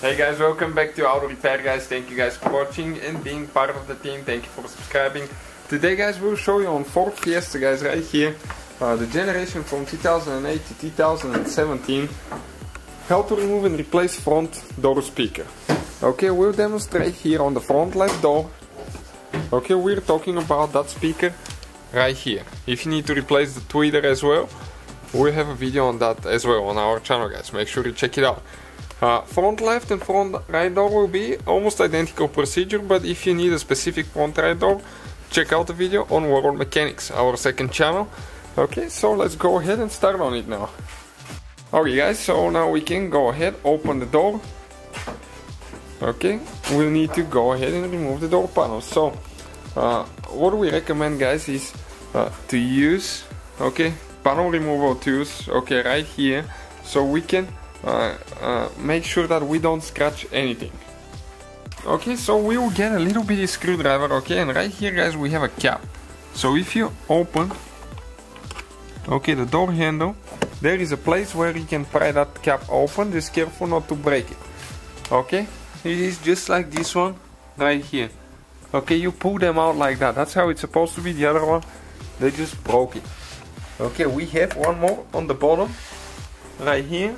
Hey guys, welcome back to Auto Repair guys. Thank you guys for watching and being part of the team. Thank you for subscribing. Today guys, we'll show you on Ford Fiesta guys, right here, the generation from 2008 to 2017, how to remove and replace front door speaker. Okay, we'll demonstrate here on the front left door. Okay, we're talking about that speaker right here. If you need to replace the tweeter as well, we have a video on that as well on our channel guys. Make sure you check it out. Front left and front right door will be almost identical procedure, but if you need a specific front right door, check out the video on World Mechanics, our second channel. Okay, so let's go ahead and start on it now. Okay guys, so now we can go ahead, open the door. Okay, we'll need to go ahead and remove the door panel. So what we recommend guys is to use panel removal tools, okay, right here, so we can make sure that we don't scratch anything. Okay, so we will get a little bitty screwdriver, okay, and right here guys we have a cap. So if you open, okay, the door handle, there is a place where you can pry that cap open. Just careful not to break it. Okay, it is just like this one right here. Okay, you pull them out like that. That's how it's supposed to be. The other one, they just broke it. Okay, we have one more on the bottom right here.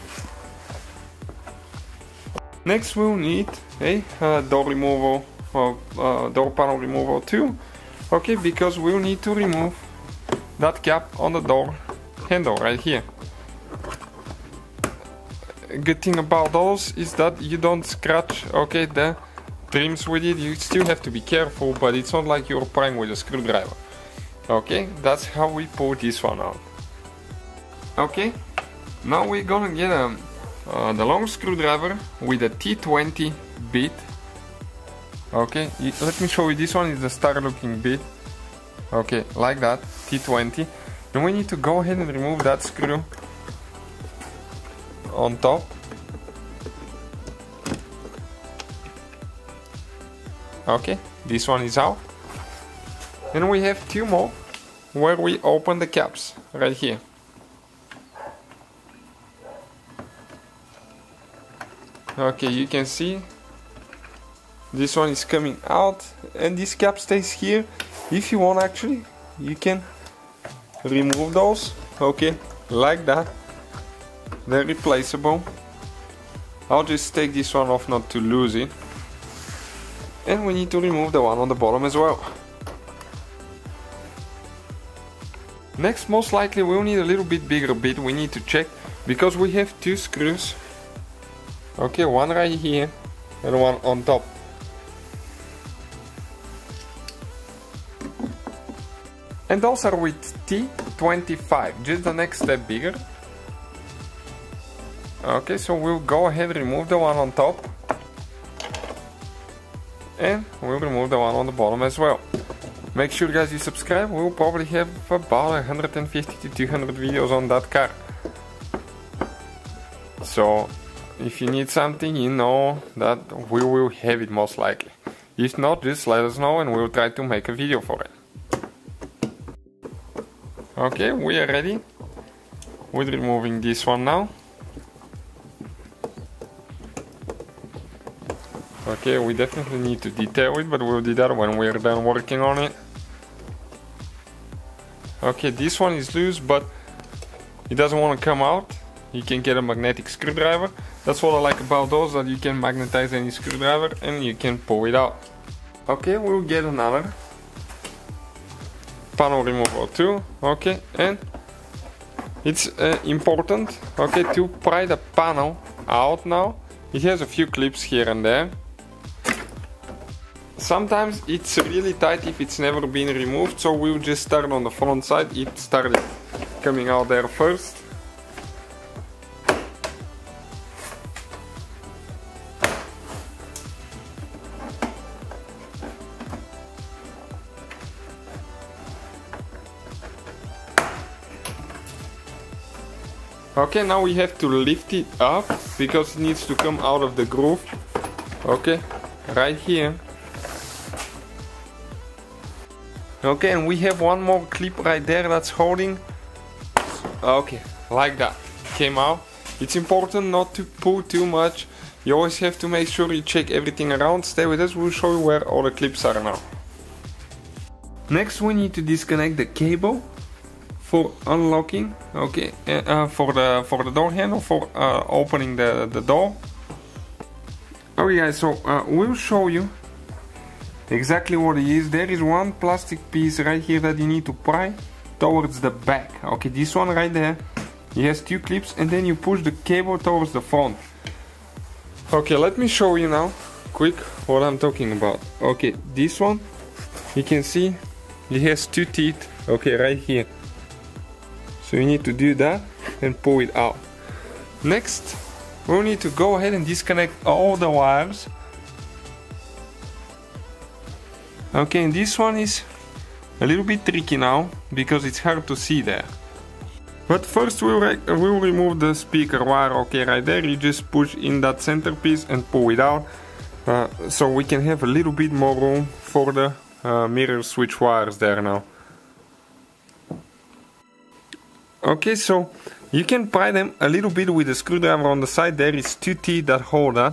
Next we'll need a door removal or door panel removal too. Okay, because we'll need to remove that cap on the door handle right here. Good thing about those is that you don't scratch, okay, the trims with it. You still have to be careful, but it's not like you're prying with a screwdriver. Okay, that's how we pull this one out. Okay, now we're gonna get the long screwdriver with a T20 bit. Okay, let me show you. This one is the star looking bit. Okay, like that, T20. And we need to go ahead and remove that screw on top. Okay, this one is out. And we have two more where we open the caps right here. Okay, you can see this one is coming out and this cap stays here. If you want, actually, you can remove those, okay, like that. They're replaceable. I'll just take this one off not to lose it. And we need to remove the one on the bottom as well. Next, most likely we'll need a little bit bigger bit. We need to check because we have two screws. Okay, one right here and one on top. And those are with T25, just the next step bigger. Okay, so we'll go ahead and remove the one on top. And we'll remove the one on the bottom as well. Make sure guys you subscribe. We'll probably have about 150 to 200 videos on that car. So if you need something, you know that we will have it most likely. If not, just let us know and we'll try to make a video for it. Okay, we are ready with removing this one now. Okay, we definitely need to detail it, but we'll do that when we're done working on it. Okay, this one is loose, but it doesn't want to come out. You can get a magnetic screwdriver. That's what I like about those, that you can magnetize any screwdriver and you can pull it out. Okay, we'll get another panel removal too. Okay, and it's important, okay, to pry the panel out now. It has a few clips here and there. Sometimes it's really tight if it's never been removed, so we'll just start on the front side. It started coming out there first. Okay, now we have to lift it up because it needs to come out of the groove. Okay, right here. Okay, and we have one more clip right there that's holding. Okay, like that. Came out. It's important not to pull too much you always have to make sure you check everything around. Stay with us, we'll show you where all the clips are now. Next we need to disconnect the cable for unlocking, okay, for the door handle, for opening the door. Okay guys, so we'll show you exactly what it is. There is one plastic piece right here that you need to pry towards the back. Okay, this one right there, it has two clips, and then you push the cable towards the front. Okay, let me show you now quick what I'm talking about. Okay, this one, you can see it has two teeth, okay, right here. So you need to do that and pull it out. Next, we'll need to go ahead and disconnect all the wires. Okay, and this one is a little bit tricky now because it's hard to see there. But first we'll remove the speaker wire, okay, right there. You just push in that centerpiece and pull it out, so we can have a little bit more room for the mirror switch wires there now. Okay, so you can pry them a little bit with a screwdriver on the side. There is two teeth that hold that.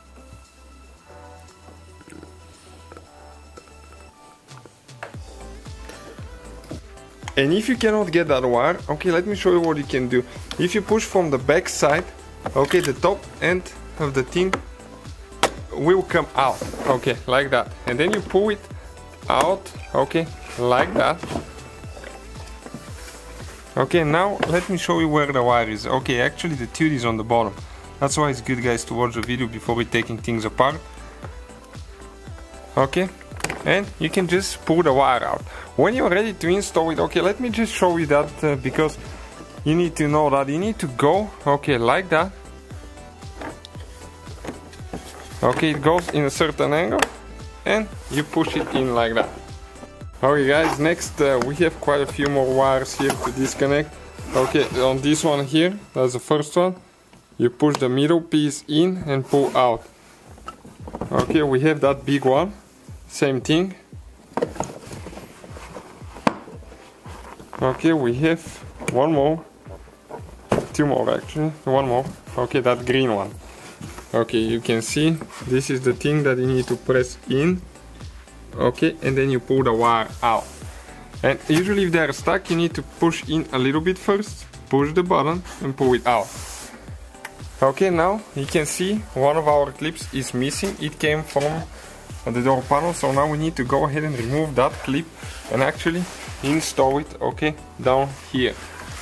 And if you cannot get that wire, okay, let me show you what you can do. If you push from the back side, okay, the top end of the thing will come out, okay, like that. And then you pull it out, okay, like that. Okay, now let me show you where the wire is. Okay, actually the tooth is on the bottom. That's why it's good, guys, to watch the video before we're taking things apart. Okay, and you can just pull the wire out. When you're ready to install it, okay, let me just show you that because you need to know that you need to go, okay, like that. Okay, it goes in a certain angle and you push it in like that. Okay guys, next we have quite a few more wires here to disconnect. Okay, on this one here, that's the first one. You push the middle piece in and pull out. Okay, we have that big one, same thing. Okay, we have one more, two more actually, one more. Okay, that green one. Okay, you can see this is the thing that you need to press in. Okay, and then you pull the wire out. And usually if they are stuck, you need to push in a little bit first, push the button and pull it out. Okay, now you can see one of our clips is missing. It came from the door panel, so now we need to go ahead and remove that clip and actually install it, okay, down here.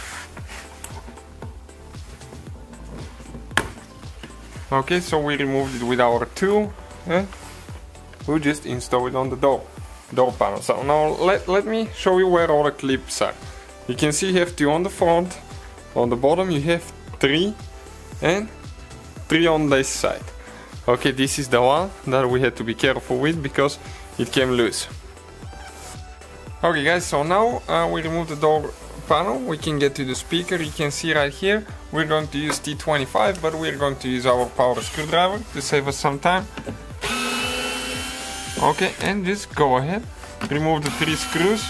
Okay, so we removed it with our tool and we'll just install it on the door panel. So now let me show you where all the clips are. You can see you have two on the front, on the bottom you have three, and three on this side. Okay, this is the one that we had to be careful with because it came loose. Okay guys, so now we remove the door panel, we can get to the speaker. You can see right here we're going to use T25, but we're going to use our power screwdriver to save us some time. Okay, and just go ahead, remove the three screws.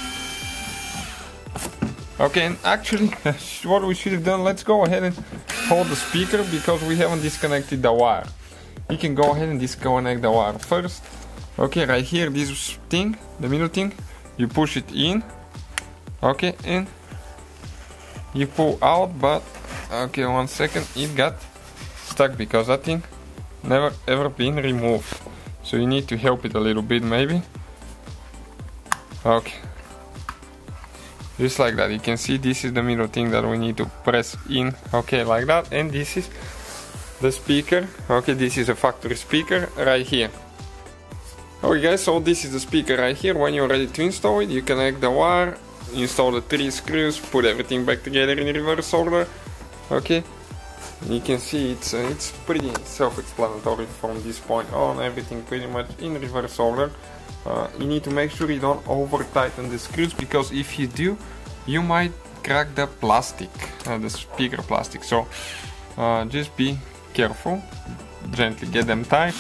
Okay, and actually what we should have done, let's go ahead and hold the speaker because we haven't disconnected the wire. You can go ahead and disconnect the wire first. Okay, right here, this thing, the middle thing, you push it in. Okay, and you pull out, but okay, 1 second, it got stuck because that thing never ever been removed. So you need to help it a little bit maybe. Okay, just like that. You can see this is the middle thing that we need to press in. Okay, like that. And this is the speaker. Okay, this is a factory speaker right here. Okay guys, so this is the speaker right here. When you're ready to install it, you connect the wire, install the three screws, put everything back together in reverse order. Okay, you can see it's pretty self-explanatory from this point on. Everything pretty much in reverse order. You need to make sure you don't over tighten the screws, because if you do, you might crack the plastic, the speaker plastic. So just be careful, gently get them tight.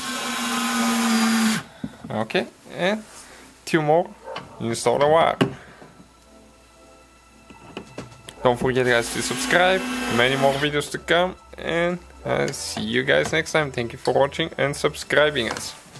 Okay, and two more, install the wire. Don't forget guys to subscribe, many more videos to come, and See you guys next time. Thank you for watching and subscribing us.